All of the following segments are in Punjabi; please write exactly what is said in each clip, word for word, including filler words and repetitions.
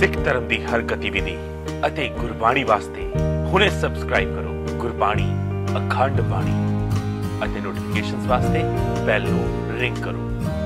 सिख धर्म की हर गतिविधि ਅਤੇ ਗੁਰਬਾਣੀ ਵਾਸਤੇ ਹੁਣੇ ਸਬਸਕ੍ਰਾਈਬ ਕਰੋ ਗੁਰਬਾਣੀ ਅਖੰਡ ਬਾਣੀ ਅਤੇ ਨੋਟੀਫਿਕੇਸ਼ਨਸ ਵਾਸਤੇ ਬੈਲ ਨੂੰ ਰਿੰਗ ਕਰੋ।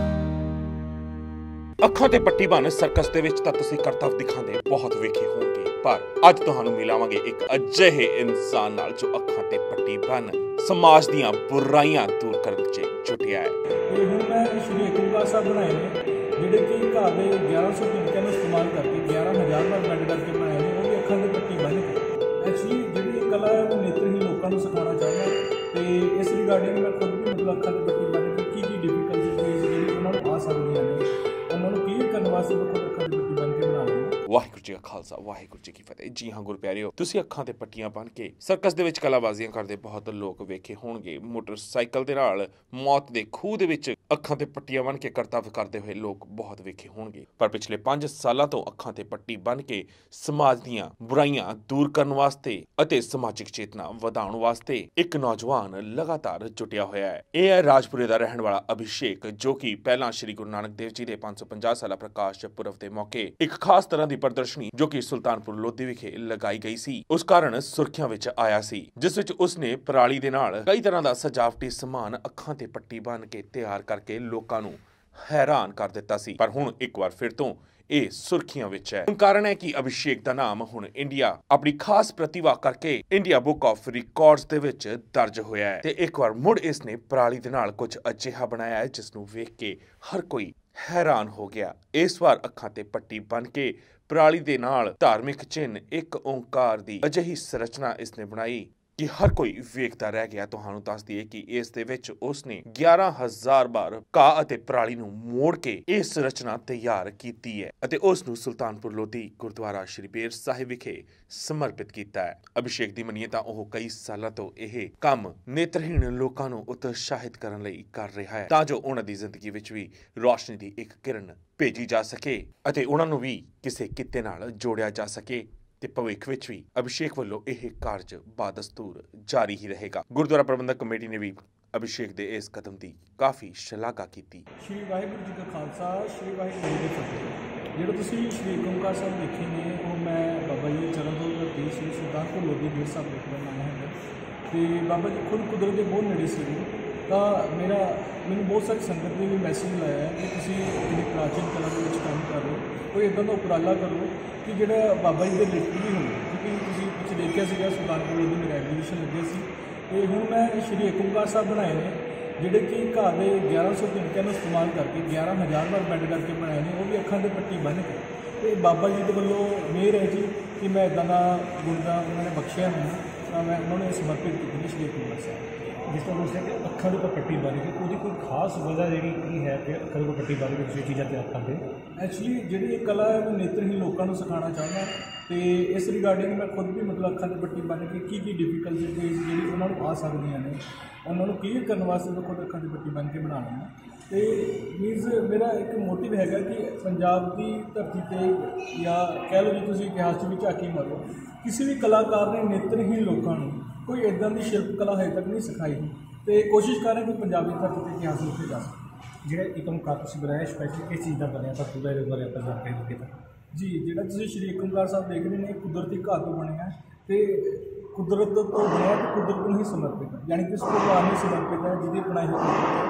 ਅੱਖਾਂ ਤੇ ਪੱਟੀ ਬੰਨ ਸਰਕਸ ਦੇ ਵਿੱਚ ਤਾਂ ਤੁਸੀਂ ਕਰਤੱਵ ਦਿਖਾਉਂਦੇ ਬਹੁਤ ਵੇਖੇ ਹੋਣਗੇ, ਪਰ ਅੱਜ ਤੁਹਾਨੂੰ ਮਿਲਾਵਾਂਗੇ ਇੱਕ ਅਜਿਹੇ ਇਨਸਾਨ ਨਾਲ ਜੋ ਅੱਖਾਂ ਤੇ ਪੱਟੀ ਬੰਨ ਸਮਾਜ ਦੀਆਂ ਬੁਰਾਈਆਂ ਦੂਰ ਕਰਨ 'ਚ ਜੁਟਿਆ ਹੈ। ਇਹ ਹੁਣ ਮੈਂ ਸ਼੍ਰੀ ਏਕੰਕਾਰ ਸਾਹਿਬ ਬਣਾਏ ਨੇ ਜਿਹੜੇ ਕਿ ਘਰ ਦੇ ਗਿਆਰਾਂ ਸੌ ਤਰੀਕਿਆਂ ਨੂੰ ਇਸਤੇਮਾਲ ਕਰਕੇ ਗਿਆਰਾਂ ਹਜ਼ਾਰ ਵਾਰ ਬੈਂਡ ਕਰਕੇ ਬਣਾਏ ਨੇ, ਉਹ ਵੀ ਅੱਖਾਂ ਦੀ ਪੱਟੀ ਬੰਨ੍ਹ ਕੇ। ਐਕਚੁਅਲੀ ਜਿਹੜੀ ਕਲਾ ਹੈ ਉਹ ਨੇਤਰਹੀਣ ਲੋਕਾਂ ਨੂੰ ਸਿਖਾਉਣਾ ਚਾਹੁੰਦਾ, ਅਤੇ ਇਸ ਰਿਗਾਰਡਿੰਗ ਮੈਂ ਖੁਦ ਵੀ ਮਤਲਬ ਅੱਖਾਂ ਦੀ ਪੱਟੀ ਬੰਨ੍ਹ ਕੇ ਕੀ ਕੀ ਡਿਫੀਕਲਟੀਜ਼ ਜਿਹੜੀ ਉਹਨਾਂ ਨੂੰ ਆ ਸਕਦੀਆਂ ਨੇ ਉਹਨਾਂ ਨੂੰ ਕਲੀਅਰ ਕਰਨ ਵਾਸਤੇ ਮੈਂ ਖੁਦ ਅੱਖਾਂ ਦੀ ਪੱਟੀ ਬੰਨ੍ਹ ਕੇ ਬਣਾ ਰਹੀ ਹਾਂ। ਵਾਹਿਗੁਰੂ ਜੀ ਕਾ ਖਾਲਸਾ ਵਾਹਿਗੁਰੂ ਜੀ ਕੀ ਫਤਿਹ। ਜੀ ਹਾਂ ਗੁਰ ਪਿਆਰਿਓ, ਤੁਸੀਂ ਅੱਖਾਂ ਤੇ ਪੱਟੀਆਂ ਬੰਨ੍ਹ ਕੇ ਸਰਕਸ ਦੇ ਵਿੱਚ ਕਲਾਬਾਜ਼ੀਆਂ ਕਰਦੇ ਬਹੁਤ ਲੋਕ ਵੇਖੇ ਹੋਣਗੇ। ਮੋਟਰਸਾਈਕਲ ਦੇ ਨਾਲ ਮੌਤ ਦੇ ਖੂਹ ਦੇ ਵਿੱਚ ਅੱਖਾਂ ਤੇ ਪੱਟੀਆਂ ਬੰਨ੍ਹ ਕੇ ਕਰਤੱਵ ਕਰਦੇ ਹੋਏ ਲੋਕ ਬਹੁਤ ਵੇਖੇ ਹੋਣਗੇ, ਪਰ ਪਿਛਲੇ ਪੰਜ ਸਾਲਾਂ ਤੋਂ ਅੱਖਾਂ ਤੇ ਪੱਟੀ ਬੰਨ੍ਹ ਕੇ ਸਮਾਜ ਦੀਆਂ ਬੁਰਾਈਆਂ ਦੂਰ ਕਰਨ ਵਾਸਤੇ ਅਤੇ ਸਮਾਜਿਕ ਚੇਤਨਾ ਵਧਾਉਣ ਵਾਸਤੇ ਇੱਕ ਨੌਜਵਾਨ ਲਗਾਤਾਰ ਜੁਟਿਆ ਹੋਇਆ ਹੈ। ਇਹ ਹੈ ਰਾਜਪੁਰੇ ਦਾ ਰਹਿਣ ਵਾਲਾ ਅਭਿਸ਼ੇਕ, ਜੋ ਕਿ ਪਹਿਲਾਂ ਸ਼੍ਰੀ ਗੁਰੂ ਨਾਨਕ ਦੇਵ ਜੀ ਦੇ ਪੰਜ ਸੌ ਪੰਜਾਹ ਸਾਲਾ ਪ੍ਰਕਾਸ਼ ਪੁਰਬ ਦੇ ਮੌਕੇ ਇੱਕ ਖਾਸ ਤਰ੍ਹਾਂ ਦੀ ਪ੍ਰਦਰਸ਼ਨੀ ਜੋ ਕਿ ਸੁਲਤਾਨਪੁਰ ਲੋਧੀ ਵਿਖੇ ਲਗਾਈ ਗਈ ਸੀ, ਉਸ ਕਾਰਨ ਸੁਰਖੀਆਂ ਵਿੱਚ ਆਇਆ ਸੀ, ਜਿਸ ਵਿੱਚ ਉਸਨੇ ਪਰਾਲੀ ਦੇ ਨਾਲ ਕਈ ਤਰ੍ਹਾਂ ਦਾ ਸਜਾਵਟੀ ਸਮਾਨ ਅੱਖਾਂ ਤੇ ਪੱਟੀ ਬੰਨ੍ਹ ਕੇ ਤਿਆਰ ਕਰਕੇ ਲੋਕਾਂ ਨੂੰ ਹੈਰਾਨ ਕਰ ਦਿੱਤਾ ਸੀ। ਪਰ ਹੁਣ ਇੱਕ ਵਾਰ ਫਿਰ ਤੋਂ ਇਹ ਸੁਰਖੀਆਂ ਵਿੱਚ ਹੈ। ਕਾਰਨ ਹੈ ਕਿ ਅਭਿਸ਼ੇਕ ਦਾ ਨਾਮ ਹੁਣ ਇੰਡੀਆ ਆਪਣੀ ਖਾਸ ਪ੍ਰਤਿਭਾ ਕਰਕੇ ਇੰਡੀਆ ਬੁੱਕ ਆਫ ਰਿਕਾਰਡਸ ਦੇ ਵਿੱਚ ਦਰਜ ਹੋਇਆ ਹੈ, ਤੇ ਇੱਕ ਵਾਰ ਮੁੜ ਇਸ ਨੇ ਪਰਾਲੀ ਦੇ ਨਾਲ ਕੁਝ ਅਜਿਹਾ ਬਣਾਇਆ ਹੈ ਜਿਸ ਨੂੰ ਵੇਖ ਕੇ ਹਰ ਕੋਈ ਹੈਰਾਨ ਹੋ ਗਿਆ। ਇਸ ਵਾਰ ਅੱਖਾਂ ਤੇ ਪੱਟੀ ਬੰਨ੍ਹ ਕੇ ਪਰਾਲੀ ਦੇ ਨਾਲ ਧਾਰਮਿਕ ਚਿੰਨ੍ਹ ਇੱਕ ਓਂਕਾਰ ਦੀ ਅਜਿਹੀ ਸੰਰਚਨਾ ਇਸਨੇ ਬਣਾਈ ਕਿ ਹਰ ਕੋਈ ਵੇਖਦਾ ਰਹਿ ਗਿਆ। ਤੁਹਾਨੂੰ ਦੱਸ ਦਈਏ ਕਿ ਇਸ ਦੇ ਵਿੱਚ ਉਸਨੇ ਗਿਆਰਾਂ ਹਜ਼ਾਰ ਵਾਰ ਘਾਹ ਅਤੇ ਪਰਾਲੀ ਨੂੰ ਮੋੜ ਕੇ ਇਹ ਸੰਰਚਨਾ ਤਿਆਰ ਕੀਤੀ ਹੈ ਅਤੇ ਉਸ ਨੂੰ ਸੁਲਤਾਨਪੁਰ ਲੋਧੀ ਗੁਰਦੁਆਰਾ ਸ਼੍ਰੀ ਬੇਰ ਸਾਹਿਬ ਵਿਖੇ ਸਮਰਪਿਤ ਕੀਤਾ ਹੈ। ਅਭਿਸ਼ੇਕ ਦੀ ਮੰਨੀਏ ਤਾਂ ਉਹ ਕਈ ਸਾਲਾਂ ਤੋਂ ਇਹ ਕੰਮ ਨੇਤਰਹੀਣ ਲੋਕਾਂ ਨੂੰ ਉਤਸ਼ਾਹਿਤ ਕਰਨ ਲਈ ਕਰ ਰਿਹਾ ਹੈ, ਤਾਂ ਜੋ ਉਹਨਾਂ ਦੀ ਜ਼ਿੰਦਗੀ ਵਿੱਚ ਵੀ ਰੋਸ਼ਨੀ ਦੀ ਇੱਕ ਕਿਰਨ ਭੇਜੀ ਜਾ ਸਕੇ ਅਤੇ ਉਹਨਾਂ ਨੂੰ ਵੀ ਕਿਸੇ ਕਿੱਤੇ ਨਾਲ ਜੋੜਿਆ ਜਾ ਸਕੇ, ਤੇ ਭਵਿੱਖ ਵਿੱਚ ਵੀ ਅਭਿਸ਼ੇਕ ਵੱਲੋਂ ਇਹ ਕਾਰਜ ਬਾਦਸਤੂਰ ਜਾਰੀ ਹੀ ਰਹੇਗਾ। ਗੁਰਦੁਆਰਾ ਪ੍ਰਬੰਧਕ ਕਮੇਟੀ ਨੇ ਵੀ ਅਭਿਸ਼ੇਕ ਦੇ ਇਸ ਕਦਮ ਦੀ ਕਾਫੀ ਸ਼ਲਾਘਾ ਕੀਤੀ। ਸ਼੍ਰੀ ਵਾਹਿਗੁਰੂ ਜੀ ਕਾ ਖਾਲਸਾ, ਸ਼੍ਰੀ ਵਾਹਿਗੁਰੂ ਜੀ ਕੀ ਫਤਿਹ। ਜਿਹੜੇ ਤੁਸੀਂ ਸ਼੍ਰੀ ਏਕੰਕਾਰ ਸਾਹਿਬ ਦੇਖੇ ਨੇ ਉਹ ਮੈਂ ਬਾਬਾ ਜੀ ਚਰਨਜੋਤ ਦੇ ਸ਼੍ਰੀ ਸੁਲਤਾਨਪੁਰ ਲੋਧੀ ਬੇਰ ਸਾਹਿਬ ਵਿਖੇ ਬਣਾਇਆ ਹੈ, ਅਤੇ ਬਾਬਾ ਜੀ ਖੁਦ ਕੁਦਰਤ ਦੇ ਬਹੁਤ ਨੇੜੇ ਸੀ। ਤਾਂ ਮੇਰਾ ਮੈਨੂੰ ਬਹੁਤ ਸਾਰੀ ਸੰਗਤ ਨੇ ਵੀ ਮੈਸੇਜ ਲਾਇਆ ਹੈ ਕਿ ਤੁਸੀਂ ਜਿਹੜੀ ਪ੍ਰਾਚੀਨ ਕਲਾ ਦੇ ਵਿੱਚ ਕੰਮ ਕਰ ਰਹੇ ਹੋ, ਕੋਈ ਇੱਦਾਂ ਦਾ ਉਪਰਾਲਾ ਕਰੋ ਕਿ ਜਿਹੜਾ ਬਾਬਾ ਜੀ ਦੇ ਰਿਲੇਟਿਡ ਵੀ ਹੋਵੇ, ਕਿਉਂਕਿ ਤੁਸੀਂ ਪਿੱਛੇ ਦੇਖਿਆ ਸੀਗਾ ਸੁਲਤਾਨਪੁਰ ਲੋਧੀ ਮੇਰਾ ਐਗਜ਼ੀਬਿਸ਼ਨ ਲੱਗੇ ਸੀ, ਅਤੇ ਹੁਣ ਮੈਂ ਸ਼੍ਰੀ ਏਕੰਕਾਰ ਸਾਹਿਬ ਬਣਾਏ ਨੇ ਜਿਹੜੇ ਕਿ ਘਰ ਦੇ ਗਿਆਰਾਂ ਸੌ ਤਰੀਕਿਆਂ ਨੂੰ ਇਸਤੇਮਾਲ ਕਰਕੇ ਗਿਆਰਾਂ ਹਜ਼ਾਰ ਵਾਰ ਬੈਂਡ ਕਰਕੇ ਬਣਾਏ ਨੇ, ਉਹ ਵੀ ਅੱਖਾਂ ਦੇ ਪੱਟੀ ਬੰਨ੍ਹ ਕੇ। ਅਤੇ ਬਾਬਾ ਜੀ ਦੇ ਵੱਲੋਂ ਮਿਹਰ ਹੈ ਜੀ ਕਿ ਮੈਂ ਇੱਦਾਂ ਦਾ ਗੁਣ ਦਾ ਉਹਨਾਂ ਨੇ ਬਖਸ਼ਿਆ ਮੈਨੂੰ, ਤਾਂ ਮੈਂ ਉਹਨਾਂ ਨੂੰ ਸਮਰਪਿਤ ਕੀਤੀ ਨੇ ਸ਼੍ਰੀ ਏਕੰਕਾਰ ਸਾਹਿਬ। ਜਿਸ ਤਰ੍ਹਾਂ ਦੱਸਿਆ ਕਿ ਅੱਖਾਂ ਦੇ ਉੱਪਰ ਪੱਟੀ ਬੰਨ੍ਹ ਕੇ, ਉਹਦੀ ਕੋਈ ਖਾਸ ਵਜ੍ਹਾ ਜਿਹੜੀ ਕੀ ਹੈ ਕਿ ਅੱਖਾਂ ਦੇ ਉੱਪਰ ਪੱਟੀ ਬੰਨ੍ਹ ਕੇ ਤੁਸੀਂ ਚੀਜ਼ਾਂ ਤਿਆਰ ਕਰਦੇ? ਐਕਚੁਅਲੀ ਜਿਹੜੀ ਇਹ ਕਲਾ ਹੈ ਉਹ ਨੇਤਰਹੀਣ ਲੋਕਾਂ ਨੂੰ ਸਿਖਾਉਣਾ ਚਾਹੁੰਦਾ, ਅਤੇ ਇਸ ਰਿਗਾਰਡਿੰਗ ਮੈਂ ਖੁਦ ਵੀ ਮਤਲਬ ਅੱਖਾਂ ਤੇ ਪੱਟੀ ਬੰਨ੍ਹ ਕੇ ਕੀ ਕੀ ਡਿਫੀਕਲਟੀਜ਼ ਜਿਹੜੀ ਉਹਨਾਂ ਨੂੰ ਆ ਸਕਦੀਆਂ ਨੇ ਉਹਨਾਂ ਨੂੰ ਕਲੀਅਰ ਕਰਨ ਵਾਸਤੇ ਮੈਂ ਖੁਦ ਅੱਖਾਂ ਤੇ ਪੱਟੀ ਬੰਨ੍ਹ ਕੇ ਬਣਾ ਲੈਂਦਾ। ਅਤੇ ਮੀਨਜ਼ ਮੇਰਾ ਇੱਕ ਮੋਟਿਵ ਹੈਗਾ ਕਿ ਪੰਜਾਬ ਦੀ ਧਰਤੀ 'ਤੇ ਜਾਂ ਕਹਿ ਲਓ ਜੀ ਤੁਸੀਂ ਇਤਿਹਾਸ 'ਚ ਵੀ ਝਾਕੀ ਮਾਰੋ, ਕਿਸੇ ਵੀ ਕਲਾਕਾਰ ਨੇ ਨੇਤਰਹੀਣ ਲੋਕਾਂ ਨੂੰ ਕੋਈ ਇੱਦਾਂ ਦੀ ਸ਼ਿਲਪ ਕਲਾ ਹਜੇ ਤੱਕ ਨਹੀਂ ਸਿਖਾਈ, ਅਤੇ ਕੋਸ਼ਿਸ਼ ਕਰ ਰਹੇ ਕਿ ਪੰਜਾਬੀ ਧਰਤੀ 'ਤੇ ਇਤਿਹਾਸ ਲਿਖਿਆ ਜਾ ਸਕੇ। ਜਿਹੜਾ ਏਕੰਕਾਰ ਤੁਸੀਂ ਬਣਾਇਆ ਸਪੈਸ਼ਲ ਕਿਸ ਚੀਜ਼ ਦਾ ਬਣਿਆ ਤਾਂ ਪੂਰਾ ਇਹਦੇ ਬਾਰੇ ਆਪਾਂ ਜਾਣਕਾਰੀ ਦਿੱਤੀ ਤਾਂ ਜੀ, ਜਿਹੜਾ ਤੁਸੀਂ ਸ਼੍ਰੀ ਏਕੰਕਾਰ ਸਾਹਿਬ ਦੇਖ ਰਹੇ ਨੇ ਕੁਦਰਤੀ ਘਾਹ ਤੋਂ ਬਣਿਆ ਅਤੇ ਕੁਦਰਤ ਤੋਂ ਬਣਿਆ ਅਤੇ ਕੁਦਰਤ ਨੂੰ ਹੀ ਸਮਰਪਿਤ ਹੈ, ਯਾਨੀ ਕਿ ਇਸ ਭਗਵਾਨ ਨੂੰ ਸਮਰਪਿਤ ਹੈ ਜਿਹਦੀ ਬਣਾਈ ਹੋਈ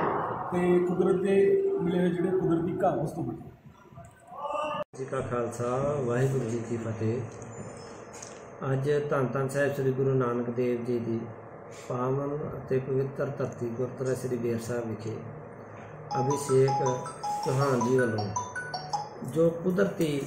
ਅਤੇ ਕੁਦਰਤ ਦੇ ਮਿਲੇ ਹੋਏ ਜਿਹੜੇ ਕੁਦਰਤੀ ਘਾਹ ਉਸ ਤੋਂ ਬਣੇ। ਜੀ ਕਾ ਖਾਲਸਾ ਵਾਹਿਗੁਰੂ ਜੀ ਕੀ ਫਤਿਹ। ਅੱਜ ਧੰਨ ਧੰਨ ਸਾਹਿਬ ਸ੍ਰੀ ਗੁਰੂ ਨਾਨਕ ਦੇਵ ਜੀ ਦੀ ਪਾਵਨ ਅਤੇ ਪਵਿੱਤਰ ਧਰਤੀ ਗੁਰਦੁਆਰਾ ਸ੍ਰੀ ਬੇਰ ਸਾਹਿਬ ਵਿਖੇ ਅਭਿਸ਼ੇਕ ਚੌਹਾਨ ਜੀ ਵੱਲੋਂ ਜੋ ਕੁਦਰਤੀ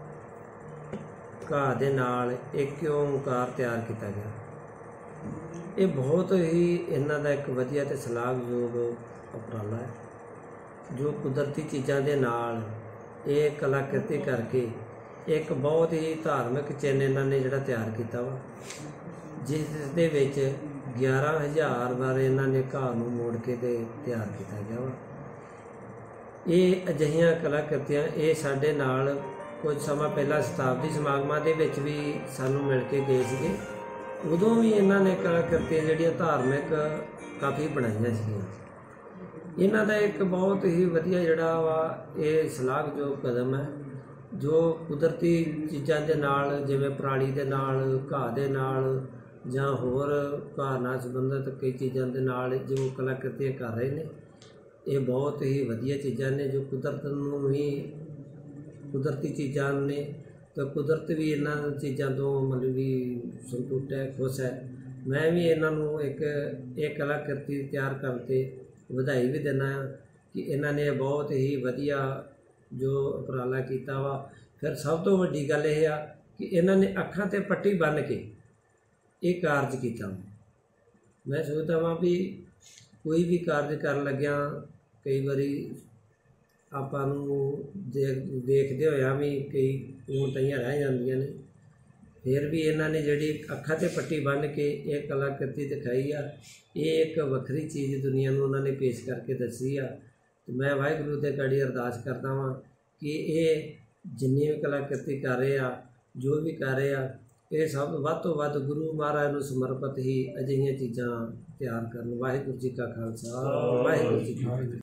ਘਾਹ ਦੇ ਨਾਲ ਇੱਕ ਓਂਕਾਰ ਤਿਆਰ ਕੀਤਾ ਗਿਆ, ਇਹ ਬਹੁਤ ਹੀ ਇਹਨਾਂ ਦਾ ਇੱਕ ਵਧੀਆ ਅਤੇ ਸ਼ਲਾਘਾਯੋਗ ਉਪਰਾਲਾ ਹੈ, ਜੋ ਕੁਦਰਤੀ ਚੀਜ਼ਾਂ ਦੇ ਨਾਲ ਇਹ ਕਲਾਕ੍ਰਿਤੀ ਕਰਕੇ ਇੱਕ ਬਹੁਤ ਹੀ ਧਾਰਮਿਕ ਚਿੰਨ੍ਹ ਇਹਨਾਂ ਨੇ ਜਿਹੜਾ ਤਿਆਰ ਕੀਤਾ ਵਾ, ਜਿਸ ਦੇ ਵਿੱਚ ਗਿਆਰਾਂ ਹਜ਼ਾਰ ਵਾਰ ਇਹਨਾਂ ਨੇ ਘਾਹ ਨੂੰ ਮੋੜ ਕੇ ਤੇ ਤਿਆਰ ਕੀਤਾ ਗਿਆ ਵਾ। ਇਹ ਅਜਿਹੀਆਂ ਕਲਾਕ੍ਰਿਤੀਆਂ ਇਹ ਸਾਡੇ ਨਾਲ ਕੁਝ ਸਮਾਂ ਪਹਿਲਾਂ ਸ਼ਤਾਬਦੀ ਸਮਾਗਮਾਂ ਦੇ ਵਿੱਚ ਵੀ ਸਾਨੂੰ ਮਿਲ ਕੇ ਗਏ ਸੀਗੇ, ਉਦੋਂ ਵੀ ਇਹਨਾਂ ਨੇ ਕਲਾਕ੍ਰਿਤੀਆਂ ਜਿਹੜੀਆਂ ਧਾਰਮਿਕ ਕਾਫੀ ਬਣਾਈਆਂ ਸੀਗੀਆਂ। ਇਹਨਾਂ ਦਾ ਇੱਕ ਬਹੁਤ ਹੀ ਵਧੀਆ ਜਿਹੜਾ ਵਾ ਇਹ ਸ਼ਲਾਘਾਯੋਗ ਕਦਮ ਹੈ ਜੋ ਕੁਦਰਤੀ ਚੀਜ਼ਾਂ ਦੇ ਨਾਲ ਜਿਵੇਂ ਪਰਾਲੀ ਦੇ ਨਾਲ, ਘਾਹ ਦੇ ਨਾਲ ਜਾਂ ਹੋਰ ਘਾਹ ਨਾਲ ਸੰਬੰਧਿਤ ਕਈ ਚੀਜ਼ਾਂ ਦੇ ਨਾਲ ਜੋ ਕਲਾਕ੍ਰਿਤੀਆਂ ਕਰ ਰਹੇ ਨੇ, ਇਹ ਬਹੁਤ ਹੀ ਵਧੀਆ ਚੀਜ਼ਾਂ ਨੇ ਜੋ ਕੁਦਰਤ ਨੂੰ ਹੀ ਕੁਦਰਤੀ ਚੀਜ਼ਾਂ ਨੇ। ਤਾਂ ਕੁਦਰਤ ਵੀ ਇਹਨਾਂ ਚੀਜ਼ਾਂ ਤੋਂ ਮਤਲਬ ਵੀ ਸੰਤੁਸ਼ਟ ਹੈ, ਖੁਸ਼ ਹੈ। ਮੈਂ ਵੀ ਇਹਨਾਂ ਨੂੰ ਇੱਕ ਇਹ ਕਲਾਕ੍ਰਿਤੀ ਤਿਆਰ ਕਰਨ 'ਤੇ ਵਧਾਈ ਵੀ ਦਿੰਦਾ ਹਾਂ ਕਿ ਇਹਨਾਂ ਨੇ ਬਹੁਤ ਹੀ ਵਧੀਆ ਜੋ ਉਪਰਾਲਾ ਕੀਤਾ ਵਾ। ਫਿਰ ਸਭ ਤੋਂ ਵੱਡੀ ਗੱਲ ਇਹ ਆ ਕਿ ਇਹਨਾਂ ਨੇ ਅੱਖਾਂ 'ਤੇ ਪੱਟੀ ਬੰਨ੍ਹ ਕੇ ਇਹ ਕਾਰਜ ਕੀਤਾ। ਮੈਂ ਸੋਚਦਾ ਵਾਂ ਵੀ ਕੋਈ ਵੀ ਕਾਰਜ ਕਰਨ ਲੱਗਿਆਂ ਕਈ ਵਾਰੀ ਆਪਾਂ ਨੂੰ ਦੇਖ ਦੇਖਦੇ ਹੋਇਆ ਵੀ ਕਈ ਊਣਤਾਈਆਂ ਰਹਿ ਜਾਂਦੀਆਂ ਨੇ, ਫਿਰ ਵੀ ਇਹਨਾਂ ਨੇ ਜਿਹੜੀ ਅੱਖਾਂ 'ਤੇ ਪੱਟੀ ਬੰਨ੍ਹ ਕੇ ਇਹ ਕਲਾਕ੍ਰਿਤੀ ਦਿਖਾਈ ਆ, ਇਹ ਇੱਕ ਵੱਖਰੀ ਚੀਜ਼ ਦੁਨੀਆ ਨੂੰ ਉਹਨਾਂ ਨੇ ਪੇਸ਼ ਕਰਕੇ ਦੱਸੀ ਆ। ਤੇ ਮੈਂ ਵਾਹਿਗੁਰੂ ਦੇ ਗਾੜੀ ਅਰਦਾਸ ਕਰਦਾ ਵਾਂ ਕਿ ਇਹ ਜਿੰਨੀ ਵੀ ਕਲਾਕ੍ਰਿਤੀ ਕਰ ਰਹੇ ਆ, ਜੋ ਵੀ ਕਰ ਰਹੇ ਆ, ਇਹ ਸਭ ਵੱਧ ਤੋਂ ਵੱਧ ਗੁਰੂ ਮਹਾਰਾਜ ਨੂੰ ਸਮਰਪਿਤ ਹੀ ਅਜਿਹੀਆਂ ਚੀਜ਼ਾਂ ਤਿਆਰ ਕਰਨ। ਵਾਹਿਗੁਰੂ ਜੀ ਕਾ ਖਾਲਸਾ, ਵਾਹਿਗੁਰੂ ਜੀ ਕੀ ਫਤਿਹ।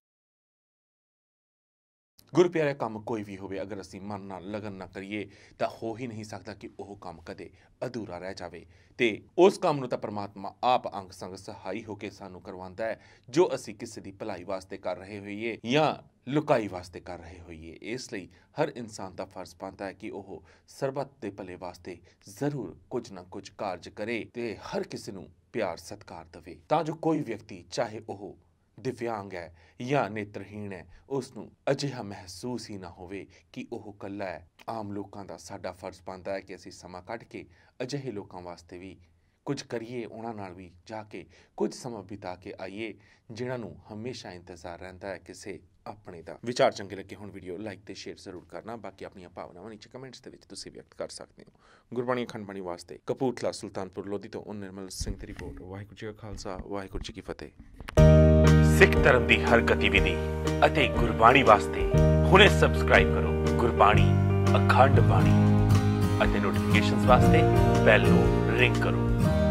ਗੁਰ ਪਿਆਰੇ, ਕੰਮ ਕੋਈ ਵੀ ਹੋਵੇ, ਅਗਰ ਅਸੀਂ ਮਨ ਨਾਲ ਲਗਨ ਨਾ ਕਰੀਏ ਤਾਂ ਹੋ ਹੀ ਨਹੀਂ ਸਕਦਾ ਕਿ ਉਹ ਕੰਮ ਕਦੇ ਅਧੂਰਾ ਰਹਿ ਜਾਵੇ। ਤੇ ਉਸ ਕੰਮ ਨੂੰ ਤਾਂ ਪਰਮਾਤਮਾ ਆਪ ਅੰਗ ਸੰਗ ਸਹਾਈ ਹੋ ਕੇ ਸਾਨੂੰ ਕਰਵਾਉਂਦਾ ਹੈ, ਜੋ ਅਸੀਂ ਕਿਸੇ ਦੀ ਭਲਾਈ ਵਾਸਤੇ ਕਰ ਰਹੇ ਹੋਈਏ ਜਾਂ ਲੁਕਾਈ ਵਾਸਤੇ ਕਰ ਰਹੇ ਹੋਈਏ। ਇਸ ਲਈ ਹਰ ਇਨਸਾਨ ਦਾ ਫਰਜ਼ ਬਣਦਾ ਹੈ ਕਿ ਉਹ ਸਰਬੱਤ ਦੇ ਭਲੇ ਵਾਸਤੇ ਜ਼ਰੂਰ ਕੁਝ ਨਾ ਕੁਝ ਕਾਰਜ ਕਰੇ ਤੇ ਹਰ ਕਿਸੇ ਨੂੰ ਪਿਆਰ ਸਤਿਕਾਰ ਦੇਵੇ, ਤਾਂ ਜੋ ਕੋਈ ਵਿਅਕਤੀ ਚਾਹੇ ਉਹ ਦਿਵਿਆਂਗ ਹੈ ਜਾਂ ਨੇਤਰਹੀਣ ਹੈ, ਉਸ ਨੂੰ ਅਜਿਹਾ ਮਹਿਸੂਸ ਹੀ ਨਾ ਹੋਵੇ ਕਿ ਉਹ ਇਕੱਲਾ ਹੈ। ਆਮ ਲੋਕਾਂ ਦਾ ਸਾਡਾ ਫਰਜ਼ ਬਣਦਾ ਹੈ ਕਿ ਅਸੀਂ ਸਮਾਂ ਕੱਢ ਕੇ ਅਜਿਹੇ ਲੋਕਾਂ ਵਾਸਤੇ ਵੀ ਕੁਝ ਕਰੀਏ, ਉਹਨਾਂ ਨਾਲ ਵੀ ਜਾ ਕੇ ਕੁਝ ਸਮਾਂ ਬਿਤਾ ਕੇ ਆਈਏ, ਜਿਨ੍ਹਾਂ ਨੂੰ ਹਮੇਸ਼ਾ ਇੰਤਜ਼ਾਰ ਰਹਿੰਦਾ ਹੈ ਕਿਸੇ ਆਪਣੇ ਦਾ। ਵਿਚਾਰ ਚੰਗੇ ਲੱਗੇ ਹੁਣ ਵੀਡੀਓ ਲਾਈਕ ਤੇ ਸ਼ੇਅਰ ਜ਼ਰੂਰ ਕਰਨਾ। ਬਾਕੀ ਆਪਣੀਆਂ ਭਾਵਨਾਵਾਂ ਨੀਚੇ ਕਮੈਂਟਸ ਦੇ ਵਿੱਚ ਤੁਸੀਂ ਵਿਅਕਤ ਕਰ ਸਕਦੇ ਹੋ। ਗੁਰਬਾਣੀ ਅਖੰਡ ਬਾਣੀ ਵਾਸਤੇ ਕਪੂਰਥਲਾ ਸੁਲਤਾਨਪੁਰ ਲੋਧੀ ਤੋਂ ਨਿਰਮਲ ਸਿੰਘ ਦੀ ਰਿਪੋਰਟ। ਵਾਹਿਗੁਰੂ ਜੀ ਕਾ ਖਾਲਸਾ, ਵਾਹਿਗੁਰੂ ਜੀ ਕੀ ਫਤਿਹ। ਸਿੱਖ ਧਰਮ ਦੀ ਹਰ ਗਤੀਵਿਧੀ ਅਤੇ ਗੁਰਬਾਣੀ ਵਾਸਤੇ ਹੁਣੇ ਸਬਸਕ੍ਰਾਈਬ ਕਰੋ ਗੁਰਬਾਣੀ ਅਖੰਡ ਬਾਣੀ ਅਤੇ ਨੋਟੀਫਿਕੇਸ਼ਨਸ ਵਾਸਤੇ ਬੈਲ ਨੂੰ ਰਿੰਗ ਕਰੋ।